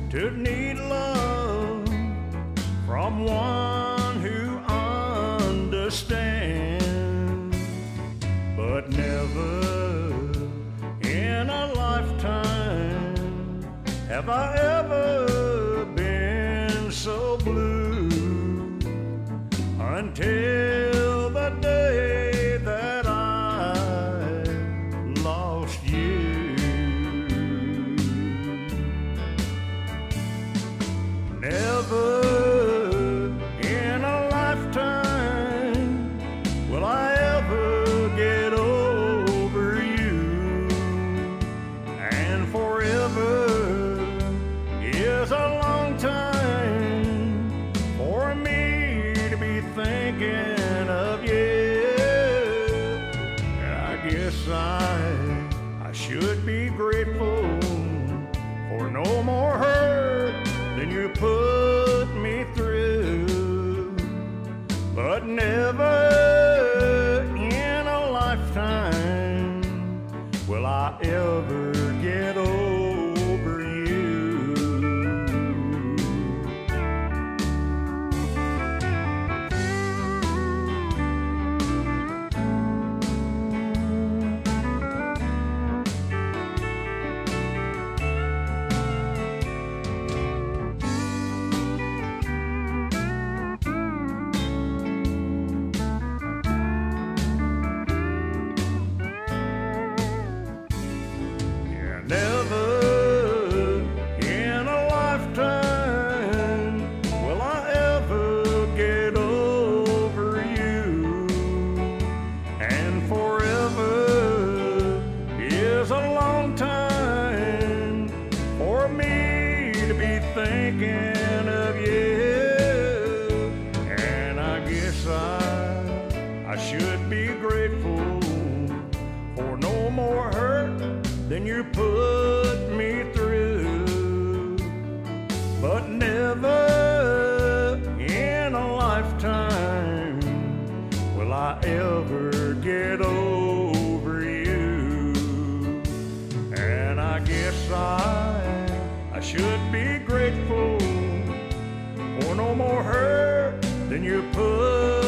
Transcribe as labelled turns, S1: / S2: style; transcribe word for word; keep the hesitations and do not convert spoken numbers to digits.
S1: to need love from one who understands, but never in a lifetime have I ever been so blue until the day that I lost you. Never in a lifetime will I ever get over you, and forever is a long time for me to be thinking of you. I guess I, I should be grateful for no more hurt than you put me through, but never in a lifetime will I ever get over you. Never in a lifetime will I ever get over you, and forever is a long time for me to be thinking of you. And I guess I, I should be grateful for no more hurt than you put me through, but never in a lifetime will I ever get over you. And I guess I, I should be grateful for no more hurt than you put